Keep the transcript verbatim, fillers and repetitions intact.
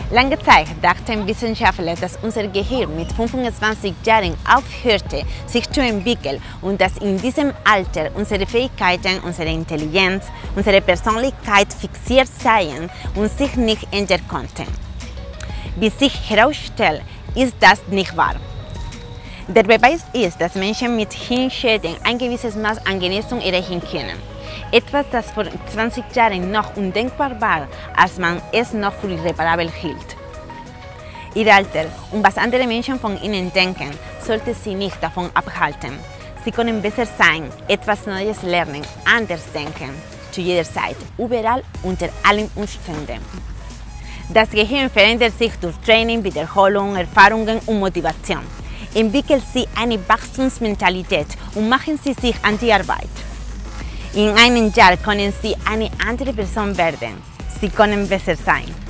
Lange Zeit dachten Wissenschaftler, dass unser Gehirn mit fünfundzwanzig Jahren aufhörte, sich zu entwickeln und dass in diesem Alter unsere Fähigkeiten, unsere Intelligenz, unsere Persönlichkeit fixiert seien und sich nicht ändern konnten. Wie sich herausstellt, ist das nicht wahr. Der Beweis ist, dass Menschen mit Hirnschäden ein gewisses Maß an Genesung erreichen können. Etwas, das vor zwanzig Jahren noch undenkbar war, als man es noch für irreparabel hielt. Ihr Alter und was andere Menschen von ihnen denken, sollte sie nicht davon abhalten. Sie können besser sein, etwas Neues lernen, anders denken, zu jeder Zeit, überall, unter allen Umständen. Das Gehirn verändert sich durch Training, Wiederholung, Erfahrungen und Motivation. Entwickeln Sie eine Wachstumsmentalität und machen Sie sich an die Arbeit. In einem Jahr können Sie eine andere Person werden. Sie können besser sein.